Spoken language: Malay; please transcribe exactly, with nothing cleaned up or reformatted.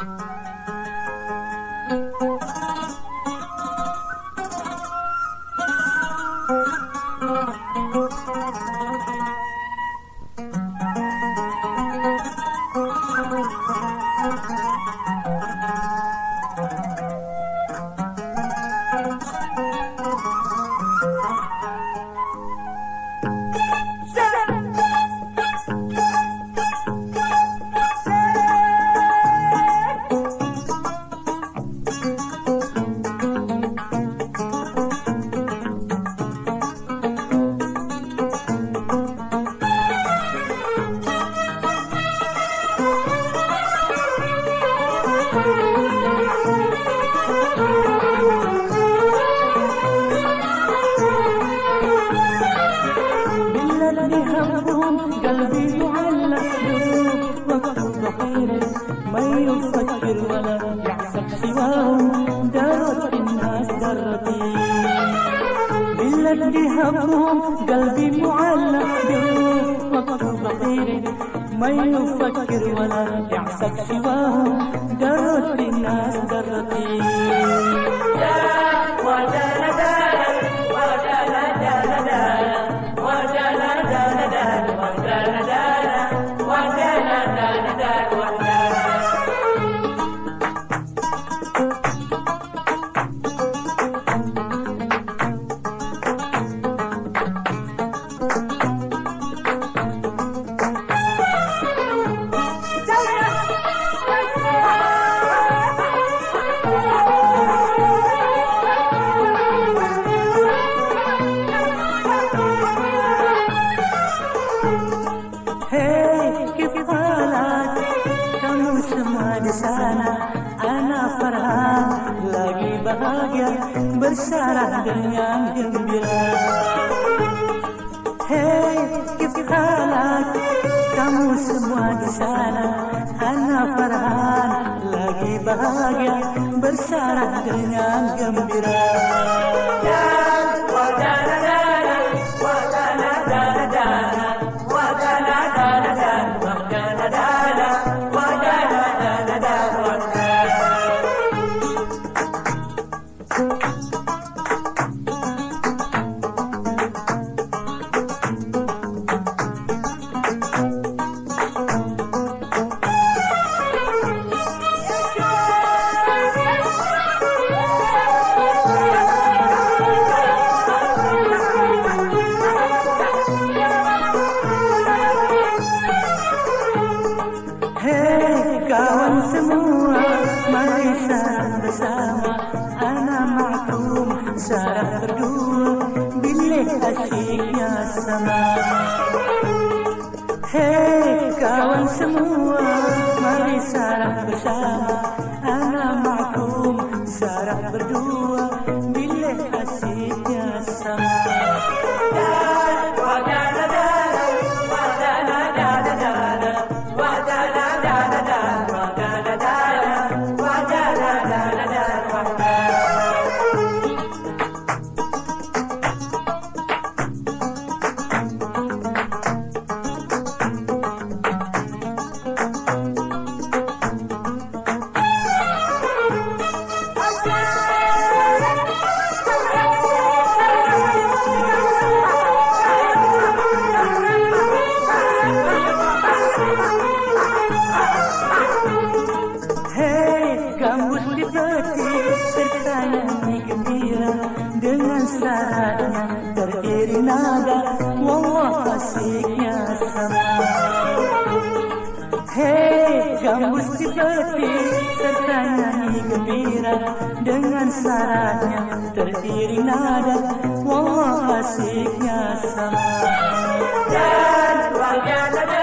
قلبي معلق وقت ضحيره ما يفكر ولا يحسب سواه دارت الناس درتي بالذي همهم قلبي معلق وقت ضحيره ما يفكر ولا يحسب سواه دارت الناس درتي sana ana farhan lagi bahagia bersarah dengan gembira. Hey, kif halak kamu semua di sana? Ana farhan lagi bahagia bersarah dengan gembira. Kawan semua, mari sarang bersama. Ana maklum sarang berdua, bilik asyiknya sama. Hei kawan semua, mari sarang bersama. Ana maklum sarang berdua, bilik asyiknya sama. Gambus di peti serta nyanyi gembira dengan syaratnya terdiri nada wallah asyiknya sama. Hei gambus di peti serta nyanyi gembira dengan syaratnya terdiri nada wallah asyiknya sama. Dan warga